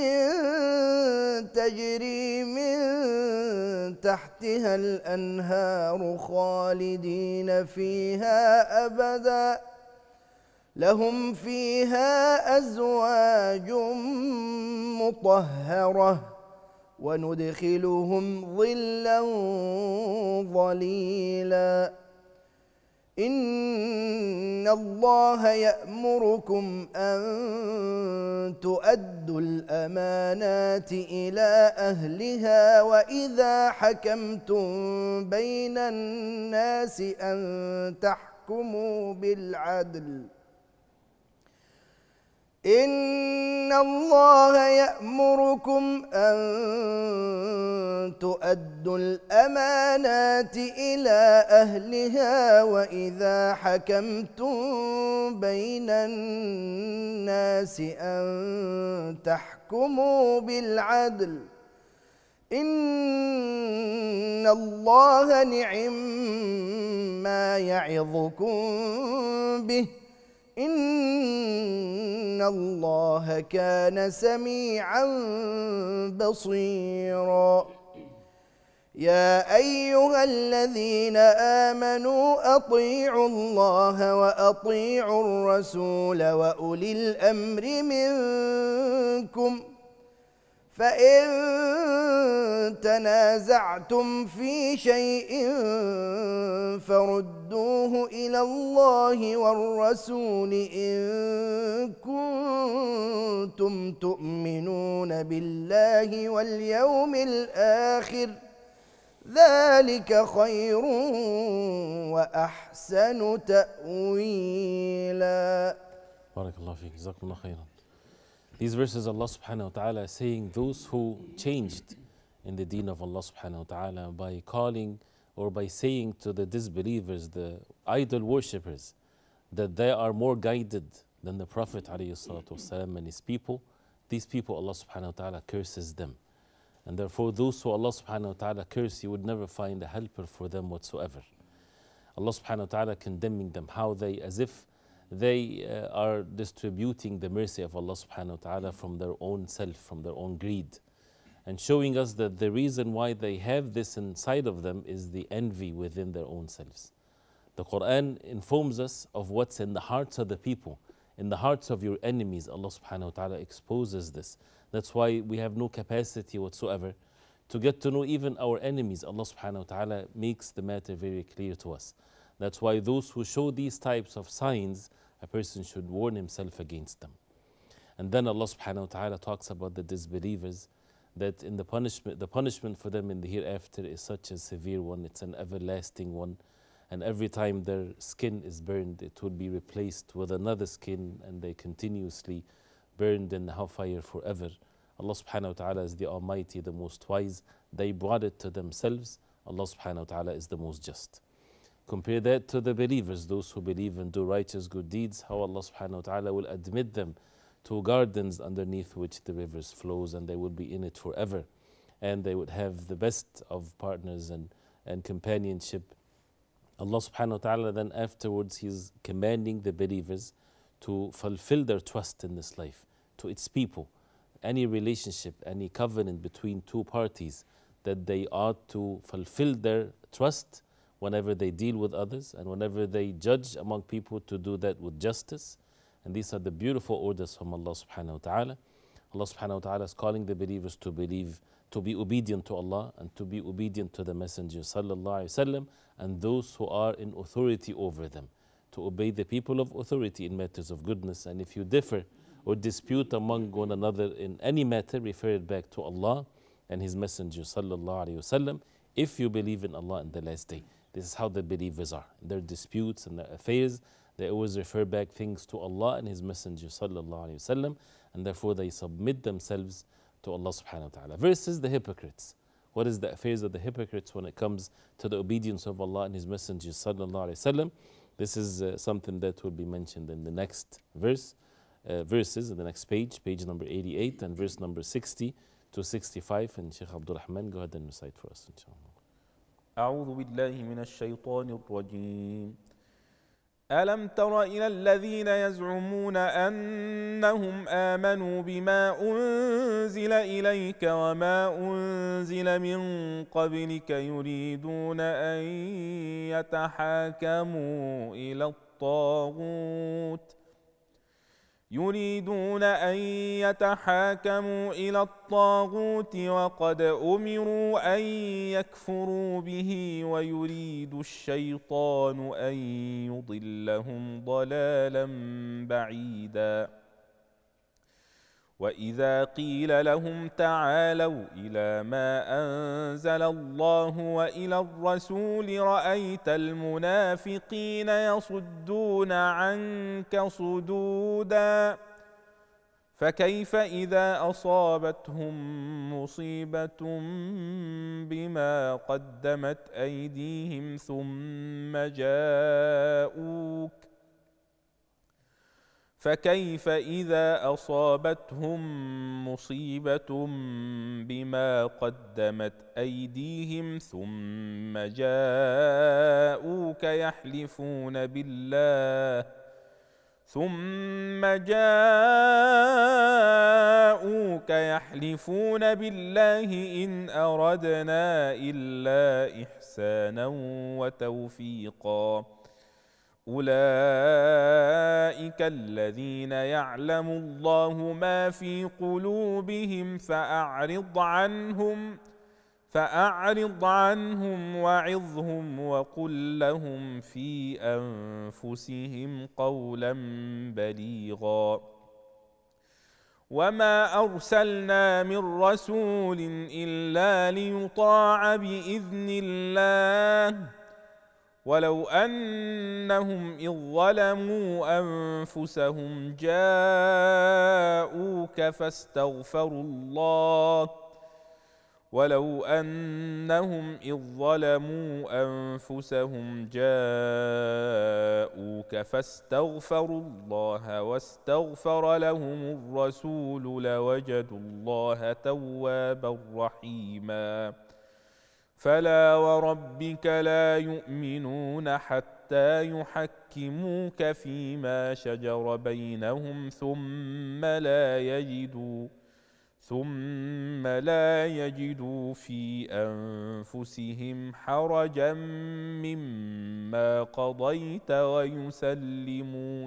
تجري من تحتها الأنهار خالدين فيها أبدا لهم فيها أزواج مطهرة وندخلهم ظلا ظليلا إن الله يأمركم أن تؤدوا الأمانات إلى أهلها وإذا حكمتم بين الناس أن تحكموا تحكموا بالعدل إن الله يأمركم أن تؤدوا الأمانات إلى أهلها وإذا حكمتم بين الناس أن تحكموا بالعدل إن الله نعم ما يعظكم به إن الله كان سميعا بصيرا يا أيها الذين آمنوا أطيعوا الله وأطيعوا الرسول وأولي الأمر منكم فإن تنازعتم في شيء فردوه إلى الله والرسول إن كنتم تؤمنون بالله واليوم الآخر ذلك خير وأحسن تأويلا. بارك الله فيك. جزاكم الله خيرا. These verses, Allah subhanahu wa ta'ala is saying those who changed in the deen of Allah subhanahu wa ta'ala by calling or by saying to the disbelievers, the idol worshippers, that they are more guided than the Prophet alayhi salatu wasalam and his people, these people Allah subhanahu wa ta'ala curses them. And therefore those who Allah subhanahu wa ta'ala curse, you would never find a helper for them whatsoever. Allah subhanahu wa ta'ala condemning them, how they, as if they uh, are distributing the mercy of Allah subhanahu wa ta'ala from their own self, from their own greed, and showing us that the reason why they have this inside of them is the envy within their own selves. The Quran informs us of what's in the hearts of the people, in the hearts of your enemies. Allah subhanahu wa ta'ala exposes this. That's why we have no capacity whatsoever to get to know even our enemies. Allah subhanahu wa ta'ala makes the matter very clear to us. That's why those who show these types of signs, a person should warn himself against them. And then Allah subhanahu wa ta'ala talks about the disbelievers, that in the punishment, the punishment for them in the hereafter is such a severe one, it's an everlasting one. And every time their skin is burned, it will be replaced with another skin, and they continuously burned in the hellfire forever. Allah subhanahu wa ta'ala is the Almighty, the most wise. They brought it to themselves. Allah subhanahu wa ta'ala is the most just. Compare that to the believers, those who believe and do righteous good deeds, how Allah subhanahu wa ta'ala will admit them to gardens underneath which the rivers flows, and they will be in it forever. And they would have the best of partners and, and companionship. Allah subhanahu wa ta'ala then afterwards, He's commanding the believers to fulfill their trust in this life to its people. Any relationship, any covenant between two parties, that they ought to fulfill their trust whenever they deal with others and whenever they judge among people, to do that with justice. And these are the beautiful orders from Allah subhanahu wa ta'ala. Allah subhanahu wa ta'ala is calling the believers to believe, to be obedient to Allah and to be obedient to the Messenger sallallahu alayhi wa sallam, and those who are in authority over them, to obey the people of authority in matters of goodness. And if you differ or dispute among one another in any matter, refer it back to Allah and His Messenger sallallahu alayhi wa sallam, if you believe in Allah and the last day. This is how the believers are. In their disputes and their affairs, they always refer back things to Allah and His Messenger sallallahu alayhi wa sallam, and therefore they submit themselves to Allah subhanahu wa ta'ala. Versus the hypocrites. What is the affairs of the hypocrites when it comes to the obedience of Allah and His Messenger sallallahu alayhi wa sallam? This is uh, something that will be mentioned in the next verse, uh, verses in the next page, page number eighty-eight and verse number sixty to sixty-five. And Shaykh Abdul Rahman, go ahead and recite for us, inshallah. أعوذ بالله من الشيطان الرجيم. ألم تر إلى الذين يزعمون أنهم آمنوا بما أنزل إليك وما أنزل من قبلك يريدون أن يتحاكموا إلى الطاغوت يريدون أن يتحاكموا إلى الطاغوت وقد أمروا أن يكفروا به ويريد الشيطان أن يضلهم ضلالا بعيدا وإذا قيل لهم تعالوا إلى ما أنزل الله وإلى الرسول رأيت المنافقين يصدون عنك صدودا فكيف إذا أصابتهم مصيبة بما قدمت أيديهم ثم جاءوك فكيف إذا أصابتهم مصيبة بما قدمت أيديهم ثم جاءوك يحلفون بالله ثم جاءوك يحلفون بالله إن أردنا إلا إحسانا وتوفيقا أولئك الذين يعلم الله ما في قلوبهم فأعرض عنهم فأعرض عنهم وعظهم وقل لهم في أنفسهم قولا بليغا وما أرسلنا من رسول إلا ليطاع بإذن الله ولو أنهم إذ ظلموا أنفسهم جاءوك فاستغفروا الله ولو أنهم إذ ظلموا أنفسهم جاءوك فاستغفروا الله واستغفر لهم الرسول لوجدوا الله توابا رحيما فلا وربك لا يؤمنون حتى يحكموك فيما شجر بينهم ثم لا يجدوا ثم لا يجدوا في أنفسهم حرجا مما قضيت ويسلموا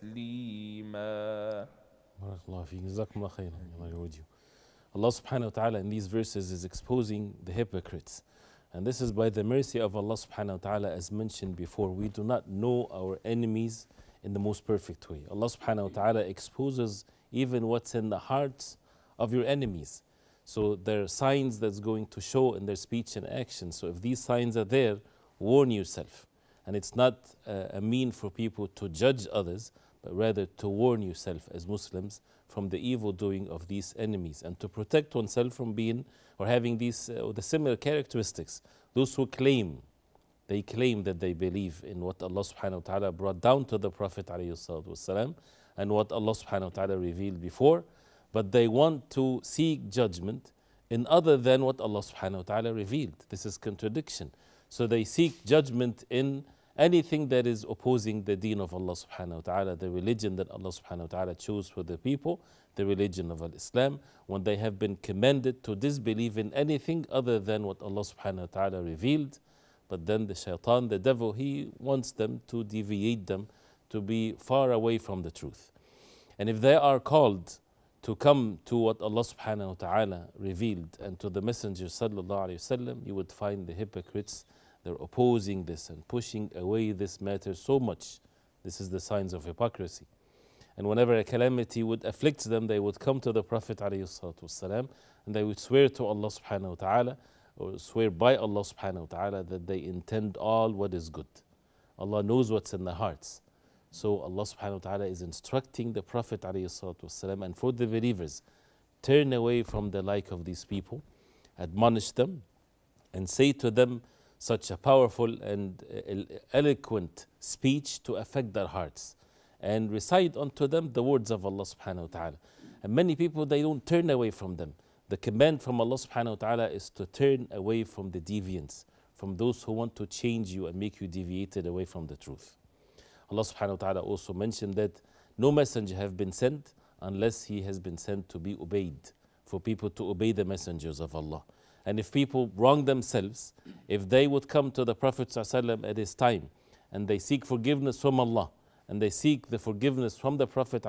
تسليما. Barakallahu feek. Jazakumullah khairan. Allah reward you. Allah subhanahu wa ta'ala in these verses is exposing the hypocrites. And this is by the mercy of Allah subhanahu wa ta'ala, as mentioned before. We do not know our enemies in the most perfect way. Allah subhanahu wa ta'ala exposes even what's in the hearts of your enemies. So there are signs that's going to show in their speech and action. So if these signs are there, warn yourself. And it's not uh, a mean for people to judge others, but rather to warn yourself as Muslims from the evil doing of these enemies and to protect oneself from being or having these uh, the similar characteristics. Those who claim, they claim that they believe in what Allah subhanahu wa ta'ala brought down to the Prophet alayhi salatu wasalam and what Allah subhanahu wa ta'ala revealed before, but they want to seek judgment in other than what Allah subhanahu wa ta'ala revealed. This is contradiction. So they seek judgment in anything that is opposing the deen of Allah subhanahu wa ta'ala, the religion that Allah subhanahu wa ta'ala chose for the people, the religion of Islam, when they have been commanded to disbelieve in anything other than what Allah subhanahu wa ta'ala revealed. But then the shaitan, the devil, he wants them to deviate them, to be far away from the truth. And if they are called to come to what Allah subhanahu wa ta'ala revealed and to the Messenger sallallahu alayhi wasallam, you would find the hypocrites, they're opposing this and pushing away this matter so much. This is the signs of hypocrisy. And whenever a calamity would afflict them, they would come to the Prophet alayhi salatu wasalam and they would swear to Allah subhanahu wa ta'ala or swear by Allah subhanahu wa ta'ala that they intend all what is good. Allah knows what's in the hearts. So Allah subhanahu wa ta'ala is instructing the Prophet alayhi salatu wasalam and for the believers, turn away from the like of these people, admonish them and say to them such a powerful and eloquent speech to affect their hearts and recite unto them the words of Allah subhanahu wa ta'ala. And many people, they don't turn away from them. The command from Allah subhanahu wa ta'ala is to turn away from the deviants, from those who want to change you and make you deviated away from the truth. Allah subhanahu wa ta'ala also mentioned that no messenger have been sent unless he has been sent to be obeyed, for people to obey the messengers of Allah. And if people wrong themselves, if they would come to the Prophet ﷺ at his time and they seek forgiveness from Allah and they seek the forgiveness from the Prophet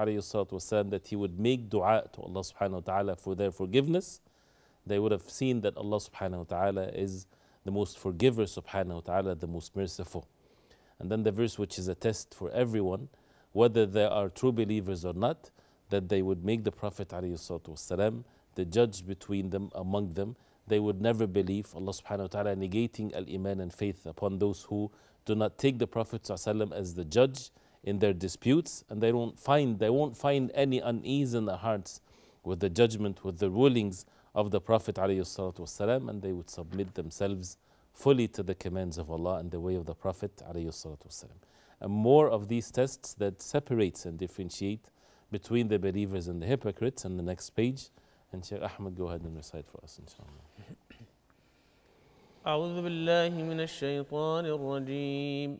ﷺ that he would make dua to Allah subhanahu wa ta'ala for their forgiveness, they would have seen that Allah subhanahu wa ta'ala is the most forgiver subhanahu wa ta'ala, the most merciful. And then the verse which is a test for everyone, whether they are true believers or not, that they would make the Prophet ﷺ the judge between them, among them. They would never believe. Allah subhanahu wa ta'ala negating al-iman and faith upon those who do not take the Prophet ﷺ as the judge in their disputes, and they don't find they won't find any unease in their hearts with the judgment, with the rulings of the Prophet ﷺ, and they would submit themselves fully to the commands of Allah and the way of the Prophet ﷺ. And more of these tests that separates and differentiate between the believers and the hypocrites on the next page. And Shaykh Ahmed, go ahead and recite for us, inshallah. أعوذ بالله من الشيطان الرجيم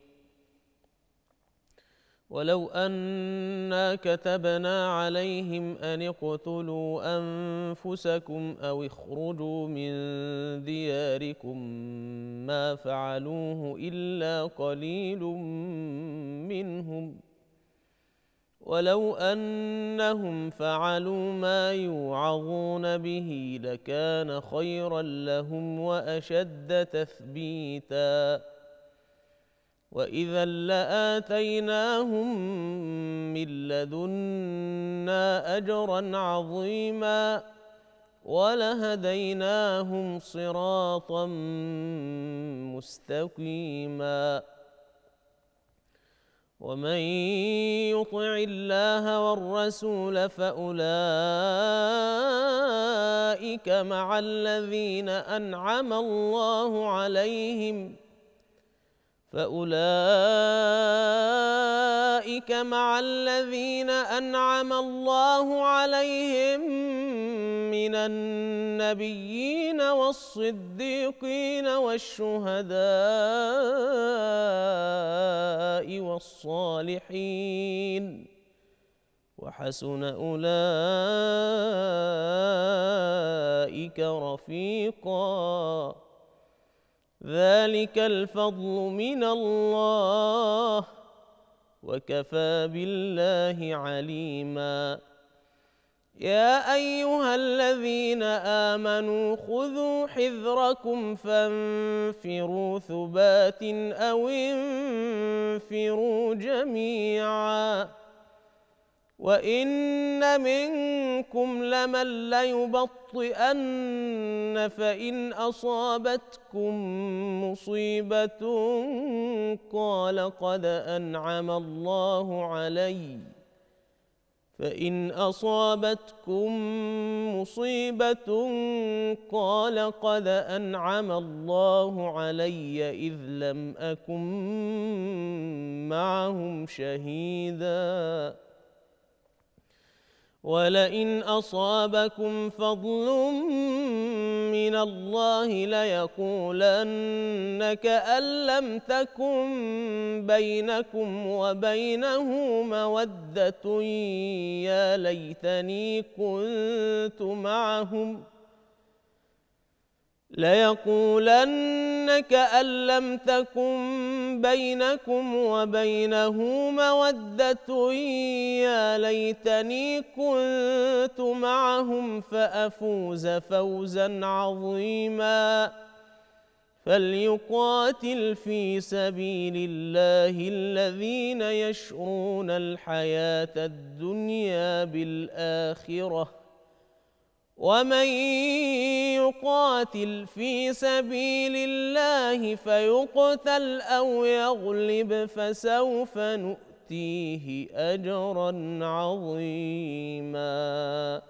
ولو أنا كتبنا عليهم أن اقتلوا أنفسكم أو اخرجوا من دياركم ما فعلوه إلا قليل منهم ولو أنهم فعلوا ما يوعظون به لكان خيرا لهم وأشد تثبيتا وإذا لآتيناهم من لدنا أجرا عظيما ولهديناهم صراطا مستقيما ومن يطع الله والرسول فأولئك مع الذين أنعم الله عليهم فأولئك مع الذين أنعم الله عليهم من النبيين والصديقين والشهداء والصالحين وحسن أولئك رفيقا ذلك الفضل من الله وكفى بالله عليما يا أيها الذين آمنوا خذوا حذركم فانفروا ثبات أو انفروا جميعا وإن منكم لمن ليبطئن فإن أصابتكم مصيبة قال قد أنعم الله علي فإن أصابتكم مصيبة قال قد أنعم الله علي إذ لم أكن معهم شهيدا ولئن أصابكم فضل من الله ليقولن كأن لم تكن بينكم وبينه مودة يا ليتني كنت معهم ليقولن كأن لم تكن بينكم وبينه مودة يا ليتني كنت معهم فأفوز فوزا عظيما فليقاتل في سبيل الله الذين يشرون الحياة الدنيا بالآخرة ومن يقاتل في سبيل الله فيقتل أو يغلب فسوف نؤتيه أجرا عظيما.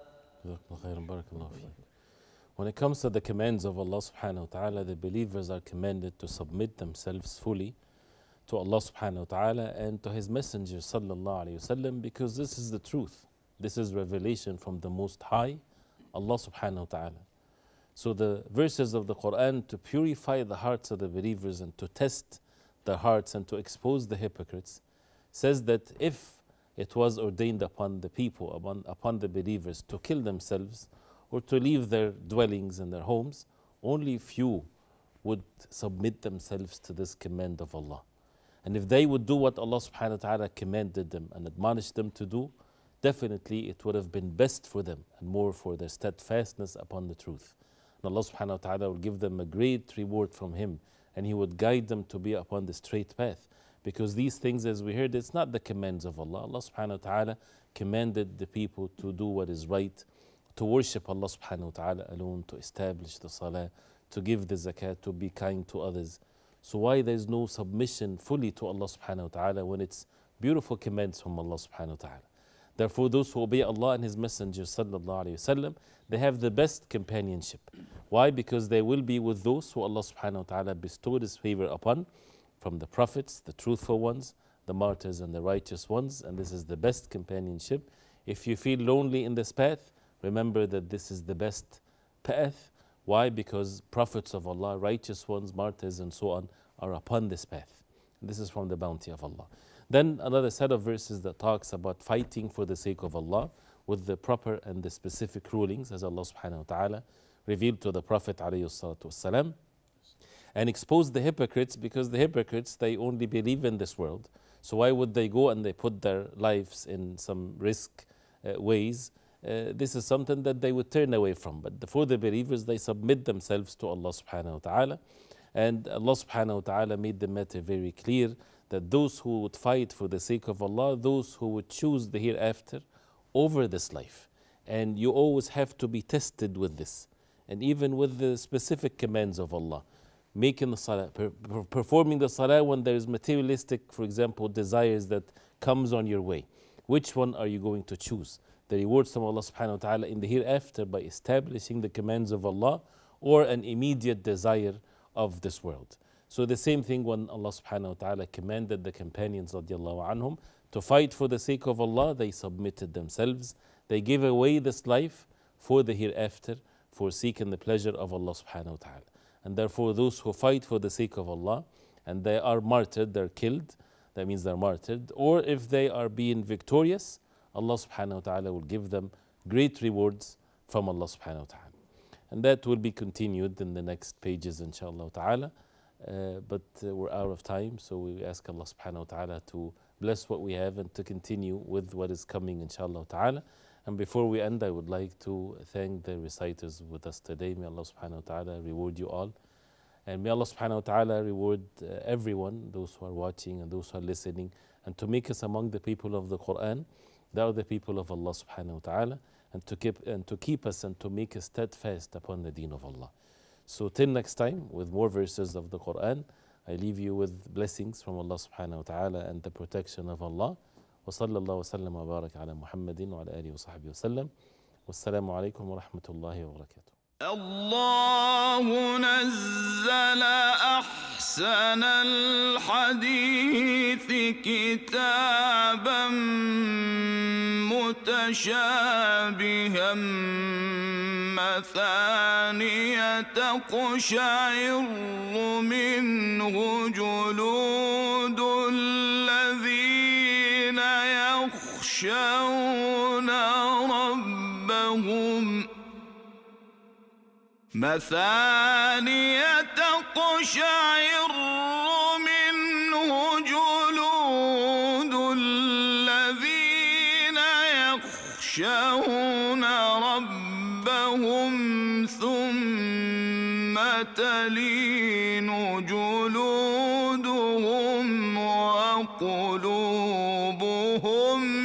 When it comes to the commands of Allah subhanahu wa ta'ala, the believers are commanded to submit themselves fully to Allah subhanahu wa ta'ala and to His Messenger sallallahu alayhi wa sallam, because this is the truth. This is revelation from the Most High, Allah subhanahu wa ta'ala. So the verses of the Quran to purify the hearts of the believers and to test their hearts and to expose the hypocrites says that if it was ordained upon the people, upon, upon the believers to kill themselves or to leave their dwellings and their homes, only few would submit themselves to this command of Allah. And if they would do what Allah subhanahu wa ta'ala commanded them and admonished them to do, definitely it would have been best for them and more for their steadfastness upon the truth. And Allah subhanahu wa ta'ala will give them a great reward from Him, and He would guide them to be upon the straight path. Because these things, as we heard, it's not the commands of Allah. Allah subhanahu wa ta'ala commanded the people to do what is right, to worship Allah subhanahu wa ta'ala alone, to establish the salah, to give the zakat, to be kind to others. So why there's no submission fully to Allah subhanahu wa ta'ala when it's beautiful commands from Allah subhanahu wa ta'ala? Therefore, those who obey Allah and His Messenger sallallahu alayhi wasallam, they have the best companionship. Why? Because they will be with those who Allah subhanahu wa ta'ala bestowed His favor upon, from the prophets, the truthful ones, the martyrs and the righteous ones, and this is the best companionship. If you feel lonely in this path, remember that this is the best path. Why? Because prophets of Allah, righteous ones, martyrs and so on are upon this path. This is from the bounty of Allah. Then another set of verses that talks about fighting for the sake of Allah with the proper and the specific rulings, as Allah subhanahu wa ta'ala revealed to the Prophet alayhi salatu wasalam, and exposed the hypocrites, because the hypocrites, they only believe in this world. So why would they go and they put their lives in some risk uh, ways? Uh, this is something that they would turn away from. But for the believers, they submit themselves to Allah subhanahu wa ta'ala. And Allah subhanahu wa ta'ala made the matter very clear that those who would fight for the sake of Allah, those who would choose the hereafter over this life. And you always have to be tested with this. And even with the specific commands of Allah. Making the salah, per, per, performing the salah when there is materialistic, for example, desires that comes on your way. Which one are you going to choose? The rewards from Allah subhanahu wa ta'ala in the hereafter by establishing the commands of Allah, or an immediate desire of this world. So the same thing when Allah subhanahu wa ta'ala commanded the companions radiallahu anhum to fight for the sake of Allah, they submitted themselves. They gave away this life for the hereafter, for seeking the pleasure of Allah subhanahu wa ta'ala. And therefore those who fight for the sake of Allah and they are martyred, they're killed, that means they're martyred, or if they are being victorious, Allah subhanahu wa ta'ala will give them great rewards from Allah subhanahu wa ta'ala. And that will be continued in the next pages inshallah ta'ala. Uh, but uh, we're out of time, so we ask Allah subhanahu wa ta'ala to bless what we have and to continue with what is coming inshallah ta'ala. And before we end, I would like to thank the reciters with us today. May Allah subhanahu wa ta'ala reward you all. And may Allah subhanahu wa ta'ala reward uh, everyone, those who are watching and those who are listening, and to make us among the people of the Quran, that are the people of Allah subhanahu wa ta'ala, and to keep and to keep us and to make us steadfast upon the deen of Allah. So till next time, with more verses of the Quran, I leave you with blessings from Allah subhanahu wa ta'ala and the protection of Allah. وصلى الله وسلم وبارك على محمد وعلى آله وصحبه وسلم والسلام عليكم ورحمة الله وبركاته. الله نزل أحسن الحديث كتابا متشابها مثانية تقشعر منه جلود الذين يخشون ربهم مثانية تقشعر منه جلود الذين يخشون ربهم ثم تلين جلودهم وقلوبهم